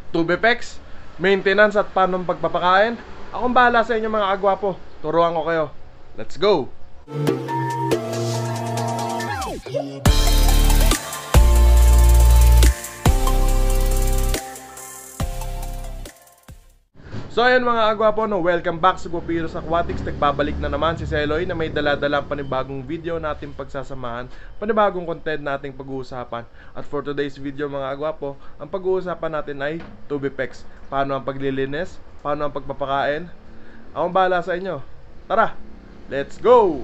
Tubefex, maintenance at paano pagpapakain. Akong bahala sa inyo mga agwapo. Turuan ko kayo. Let's go! So ayun mga agwapo, welcome back sa Guapitos Aquatics. Nagbabalik na naman si Seloy na may dala-dalang panibagong video nating pagsasamahan, panibagong content nating pag-uusapan. At for today's video mga agwapo, ang pag-uusapan natin ay Tubefex. Paano ang paglilinis, paano ang pagpapakain. Akong bahala sa inyo. Tara, let's go!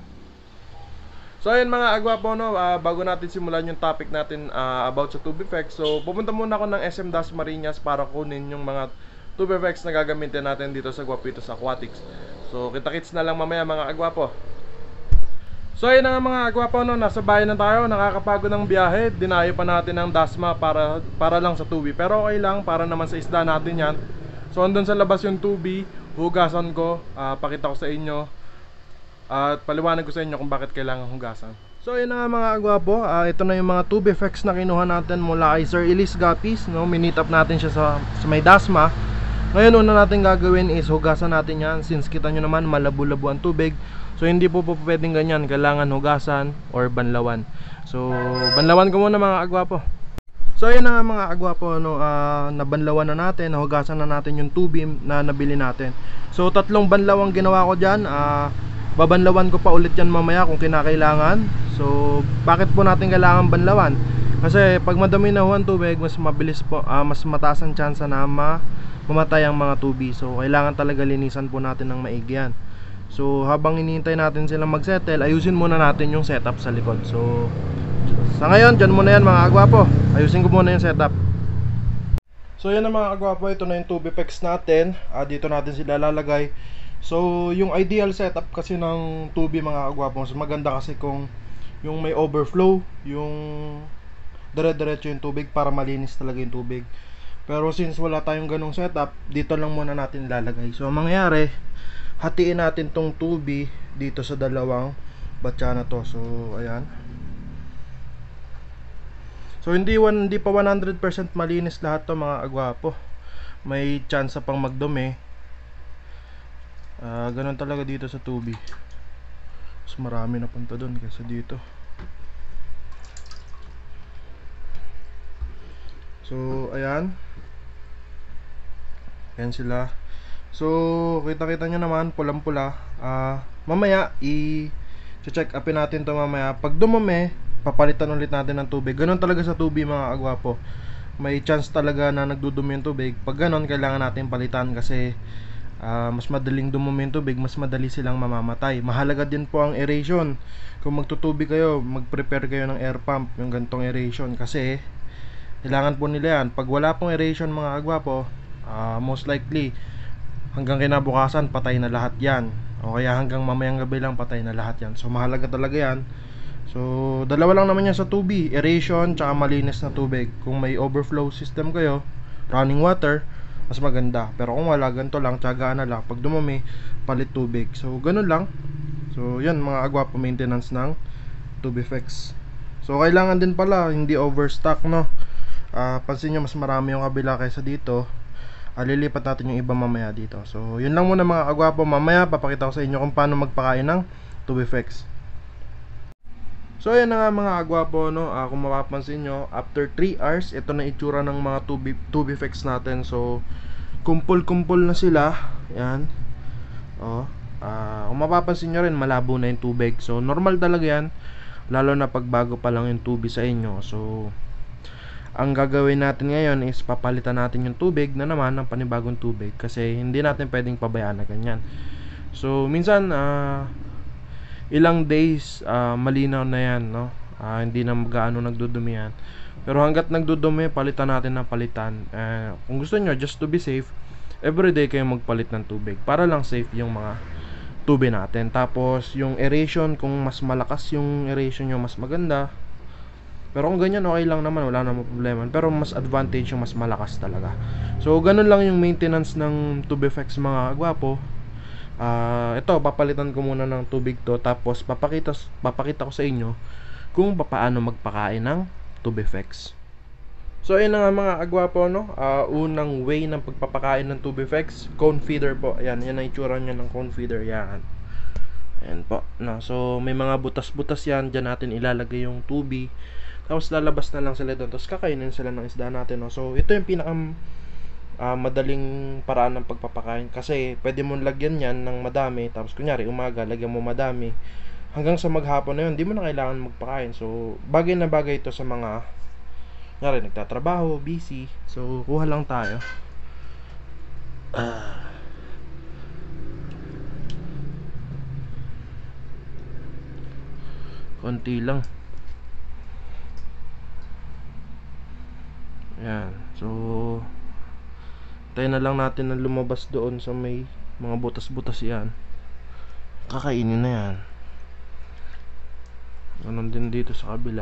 So ayun mga agwapo, bago natin simulan yung topic natin about sa Tubefex, so pupunta muna ako ng SM Dasmariñas para kunin yung mga Tubefex na gagamitin natin dito sa Guapitos Aquatics. So kita-kits na lang mamaya mga agwapo. So ayun na nga mga agwapo, nasa bahay na tayo. Nakakapagod ng biyahe. Dinayo pa natin ang Dasma para lang sa tubi. Pero okay lang, para naman sa isda natin yan. So andun sa labas yung tubi. Hugasan ko, pakita ko sa inyo at paliwanag ko sa inyo kung bakit kailangan hugasan. So ayun na nga mga agwapo, ito na yung mga Tubefex na kinuha natin mula kay Sir Elise Gapis, Minit up natin siya sa may Dasma. Ngayon una natin gagawin is hugasan natin yan. Since kita nyo naman malabo-labo ang tubig, so hindi po pwedeng ganyan. Kailangan hugasan or banlawan. So banlawan ko muna mga agwapo. So ayun na nga mga agwapo, nabanlawan na natin, nahugasan na natin yung tubi na nabili natin. So tatlong banlawang ginawa ko dyan. Babanlawan ko pa ulit yan mamaya kung kinakailangan. So bakit po natin kailangan banlawan? Kasi pag madami na ang tubig, mas mabilis po, mas mataas ang chance na mamatay ang mga tubi. So kailangan talaga linisan po natin ng maigi yan. So habang hinihintay natin silang mag-settle, ayusin muna natin yung setup sa likod. So sa ngayon, dyan muna yan mga agwapo. Ayusin ko muna yung setup. So yan na mga agwapo, ito na yung Tubefex natin. Dito natin sila lalagay. So yung ideal setup kasi ng tubi mga agwapo, mas maganda kasi kung yung may overflow, yung dire-diretso yung tubig para malinis talaga yung tubig. Pero since wala tayong ganong setup, dito lang muna natin ilalagay. So ang mangyayari, hatiin natin tong tubi dito sa dalawang batya na to. So ayan. So hindi pa 100% malinis lahat to mga agwapo. May chance pang magdumi. Ganun talaga dito sa tubi. Mas marami na punta doon kaysa dito. So ayan. Ayan sila. So kita-kita nyo naman pulang-pula. Mamaya i-check upin natin to mamaya. Pag dumumi, papalitan ulit natin ng tubig. Ganun talaga sa tubi mga agwapo. May chance talaga na nagdudumi yung tubig. Pag ganun, kailangan natin palitan kasi mas madaling dumumi yung tubig, mas madali silang mamamatay. Mahalaga din po ang aeration. Kung magtutubi kayo, mag-prepare kayo ng air pump, yung gantong aeration, kasi kailangan po nila yan. Pag wala pong aeration mga agwapo, most likely hanggang kinabukasan patay na lahat yan, o kaya hanggang mamayang gabi lang patay na lahat yan. So mahalaga talaga yan. So dalawa lang naman yan sa tubi, aeration tsaka malinis na tubig. Kung may overflow system kayo, running water, mas maganda. Pero kung wala, ganito lang, tiyagaan na lang. Pag dumumi, palit tubig. So ganun lang. So yan mga agwapo, maintenance ng Tubefex. So kailangan din pala hindi overstock, pansin nyo mas marami yung kabila kaysa dito. Lilipat natin yung iba mamaya dito. So yun lang muna mga agwapo. Mamaya papakita ko sa inyo kung paano magpakain ng Tubefex. So ayan na nga mga agwapo, kung mapapansin nyo, after 3 hours, ito na itsura ng mga Tubefex natin. So kumpul-kumpul na sila. Yan. Kung mapapansin nyo rin, malabo na yung tubig. So normal talaga yan, lalo na pag bago pa lang yung tubi sa inyo. So ang gagawin natin ngayon is papalitan natin yung tubig na naman ng panibagong tubig, kasi hindi natin pwedeng pabayaan na ganyan. So minsan ilang days malinaw na yan, hindi na gaano nagdudumi yan. Pero hanggat nagdudumi, palitan natin ng palitan. Kung gusto nyo, just to be safe, everyday kayo magpalit ng tubig para lang safe yung mga tubi natin. Tapos yung aeration, kung mas malakas yung aeration nyo, mas maganda. Pero kung ganyan, okay lang naman, wala namang problema. Pero mas advantage yung mas malakas talaga. So ganun lang yung maintenance ng Tubefex mga agwapo. Ito, papalitan ko muna ng tubig to, tapos papakita ko sa inyo kung paano magpakain ng Tubefex. So ayun na nga mga agwapo, no? Unang way ng pagpapakain ng Tubifex, cone feeder po. Ayan, yan ang itsura niya ng cone feeder. Yan. Ayan po, no? So may mga butas-butas yan. Diyan natin ilalagay yung tubi. Tapos lalabas na lang sila doon. Tapos kakainin sila ng isda natin, no? So ito yung madaling paraan ng pagpapakain. Kasi pwede mong lagyan yan ng madami. Tapos kunyari umaga, lagyan mo madami. Hanggang sa maghapon na yun, hindi mo na kailangan magpakain. So bagay na bagay ito sa mga kunyari nagtatrabaho, busy. So kuha lang tayo. Konti lang. Ayan. So tayo na lang natin na lumabas doon sa may mga butas-butas yan. Kakainin na yan. Ganon din dito sa kabila.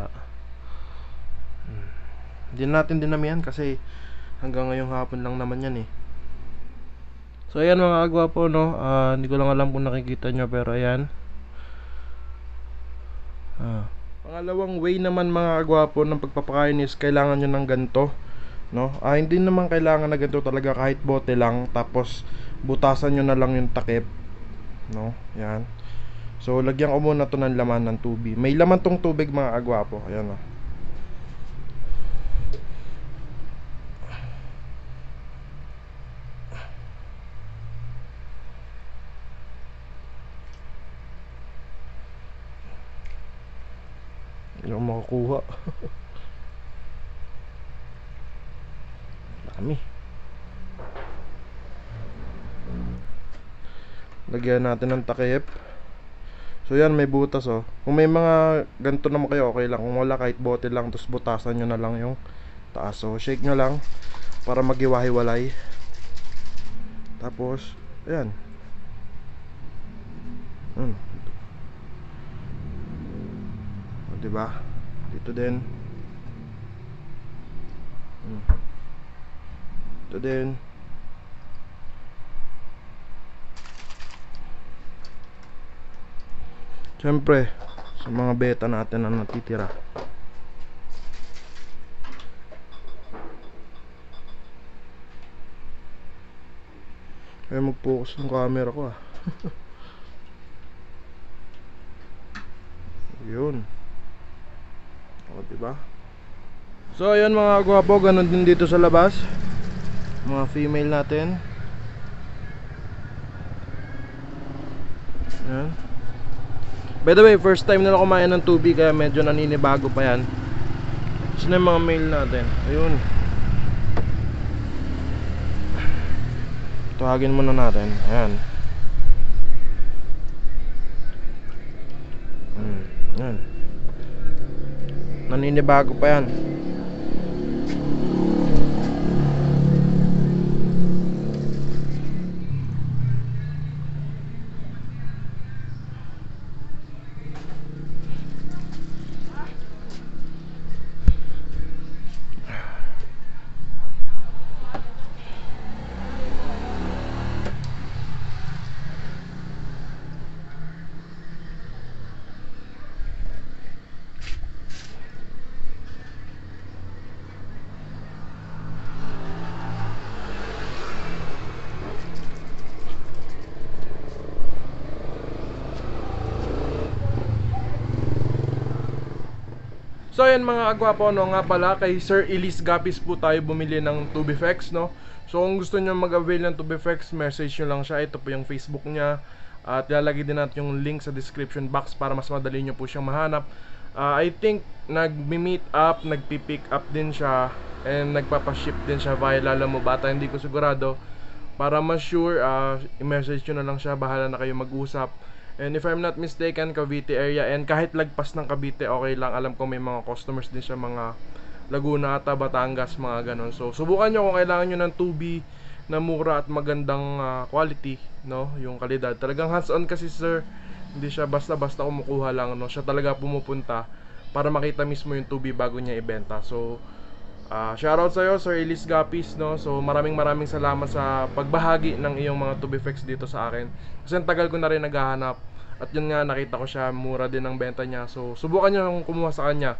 Hindi natin dinamihan kasi hanggang ngayong hapon lang naman yan eh. So ayan mga agwapo, no? Hindi ko lang alam kung nakikita nyo, pero ayan. Pangalawang way naman mga agwapo ng pagpapakain is kailangan nyo ng ganito, no? Hindi naman kailangan na ganito talaga, kahit bote lang. Tapos butasan nyo na lang yung takip, no? Yan. So lagyan ko muna to ng laman ng tubig. May laman tong tubig mga agwapo. Ayan, no? Hindi ako makakuha. Dami. Lagyan natin ng takip. So yan, may butas oh. Kung may mga ganito naman kayo, okay lang. Kung wala, kahit bote lang, tapos butasan nyo na lang yung taas. So shake nyo lang para maghiwa-hiwalay. Tapos ayan. Diba? Dito din. Dito din. Siyempre, sa mga beta natin na natitira. Ay, mag-focus ng camera ko ah. Yun. O, diba? So, ayan mga gwapo, ganun din dito sa labas. Mga female natin. Ayan. By the way, first time na kumain ng tubig, kaya medyo naninibago pa yan. Sino yung mga male natin? Ayun. Tawagin muna natin. Ayan. Ayan. Naninibago pa yan. So ayan mga agwapo, no, nga pala kay Sir Elise Gapis po tayo bumili ng Tubifex, no. So kung gusto nyo mag-avail ng Tubifex, message nyo lang siya. Ito po yung Facebook niya. At lalagay din natin yung link sa description box para mas madali nyo po siyang mahanap. I think nag-meet up, nagpi-pick up din siya, and nagpapaship din siya via Lalamu Bata. Hindi ko sigurado. Para mas sure, i-message nyo na lang siya. Bahala na kayo mag-usap. And if I'm not mistaken, Cavite area. And kahit lagpas ng Cavite, okay lang. Alam ko may mga customers din siya, mga Laguna ata, Batangas, mga ganon. So subukan nyo kung kailangan nyo ng tubi na mura at magandang quality, no? Yung kalidad. Talagang hands-on kasi sir. Hindi siya basta-basta kumukuha lang, no? Siya talaga pumupunta para makita mismo yung tubi bago niya ibenta. So shoutout sa'yo, Sir Elise Gapis, no? So maraming salamat sa pagbahagi ng iyong mga Tubifex dito sa akin. Kasi ang tagal ko na rin naghahanap. At yun nga, nakita ko siya, mura din ang benta niya. So subukan nyo kung kumuha sa kanya.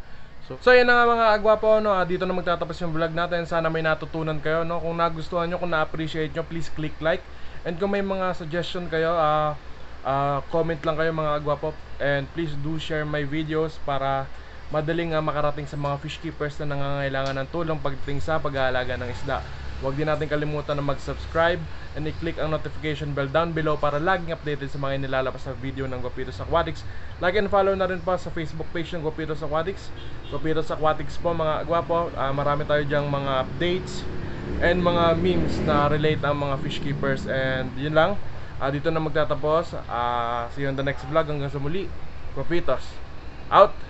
So yan na nga mga agwapo, no? Dito na magtatapos yung vlog natin. Sana may natutunan kayo, no? Kung nagustuhan nyo, kung na-appreciate nyo, please click like. And kung may mga suggestion kayo, comment lang kayo mga agwapo. And please do share my videos para madaling makarating sa mga fish keepers na nangangailangan ng tulong pagdating sa pag-aalaga ng isda. Huwag din natin kalimutan na mag-subscribe and i-click ang notification bell down below para laging updated sa mga inilalabas na video ng Guapitos Aquatics. Like and follow na rin po sa Facebook page ng Guapitos Aquatics. Guapitos Aquatics po mga agwapo. Marami tayo dyang mga updates and mga memes na relate ang mga fish keepers. And yun lang, dito na magtatapos. See you on the next vlog. Hanggang sa muli, Guapitos out!